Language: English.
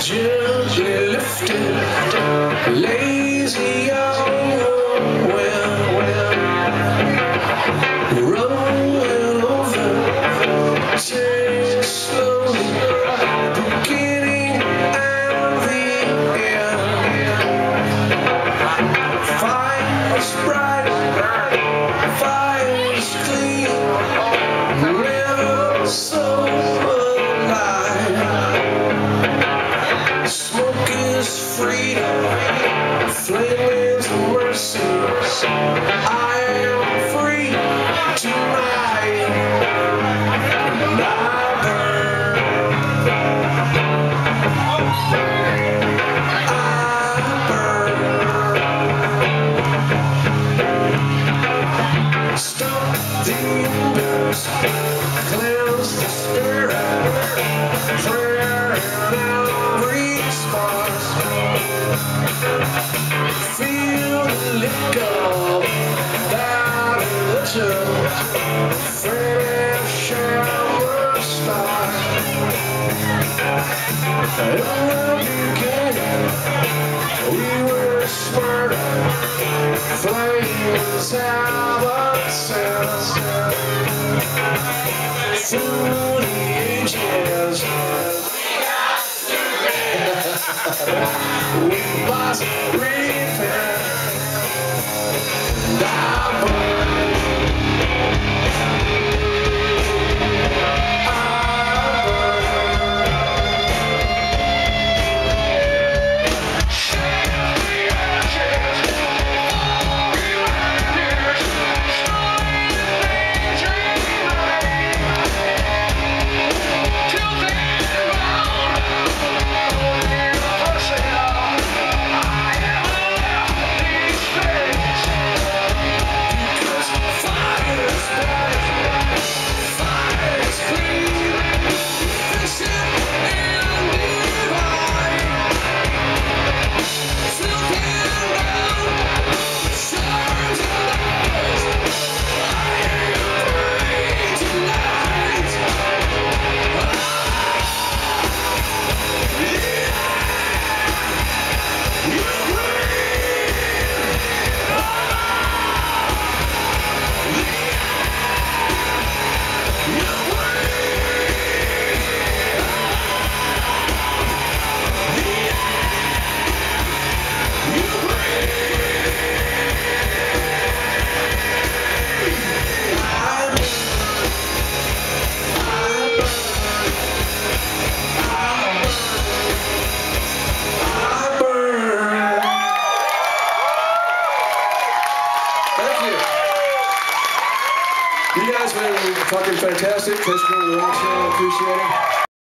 gently lifted, lazy on the wind, rolling over, takes slowly, beginning and the end. Fire's bright, fire's clean, never so alive. Smoke is freedom, flame is mercy. I am free tonight, and I burn. I burn. Stop the embers, cleanse the spirit, prayer and every spark. Feel the liquor that little finish our star. In the beginning, we were smarter, flames have a sense. Through the ages, we must repent. And I burn. You guys have been fucking fantastic. Thanks for coming to the show. I appreciate it.